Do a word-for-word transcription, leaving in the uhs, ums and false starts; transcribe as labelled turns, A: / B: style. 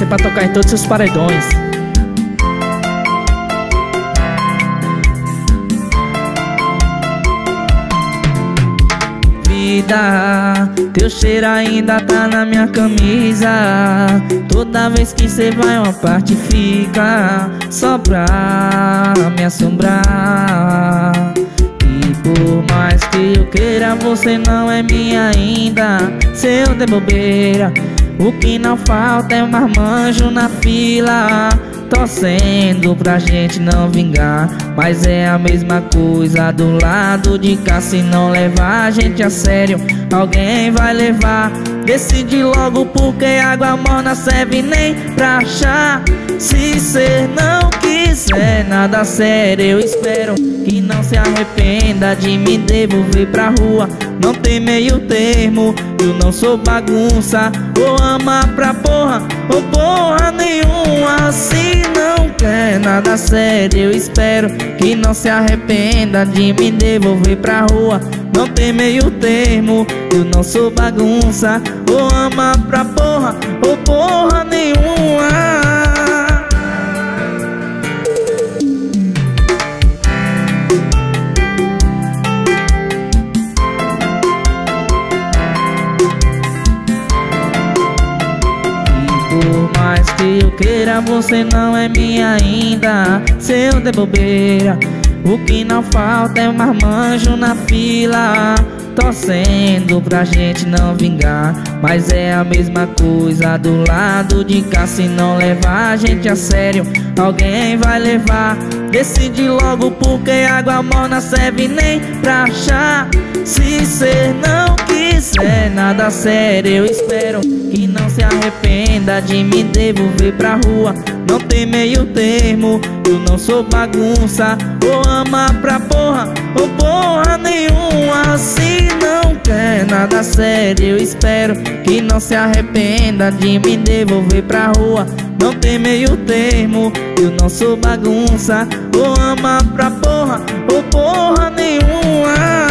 A: pra tocar em todos os paredões. Vida, teu cheiro ainda tá na minha camisa. Toda vez que cê vai uma parte fica só pra me assombrar. E por mais que eu queira, você não é minha ainda. Se eu der bobeira, o que não falta é um marmanjo na fila, torcendo pra gente não vingar. Mas é a mesma coisa do lado de cá. Se não levar a gente a sério, alguém vai levar. Decide logo, porque água morna serve nem pra chá. Se cê não quiser nada sério, eu espero que não se arrependa de me devolver pra rua. Não tem meio termo, eu não sou bagunça. Ou ama pra porra, ou porra nenhuma. Se não quer nada sério, eu espero que não se arrependa de me devolver pra rua. Não tem meio termo, eu não sou bagunça. Ou ama pra porra, ou porra nenhuma. Por mais que eu queira, você não é minha ainda. Se eu der bobeira, o que não falta é um marmanjo na fila, torcendo pra gente não vingar. Mas é a mesma coisa do lado de cá. Se não levar a gente a sério, alguém vai levar. Decide logo, porque água morna serve nem pra chá. Se cê não quiser nada sério, eu espero que não se arrependa de me devolver pra rua. Não tem meio termo, eu não sou bagunça. Ou ama pra porra, ou porra nenhuma. Se não quer nada sério, eu espero que não se arrependa de me devolver pra rua. Não tem meio termo, eu não sou bagunça. Ou ama pra porra, ou porra nenhuma.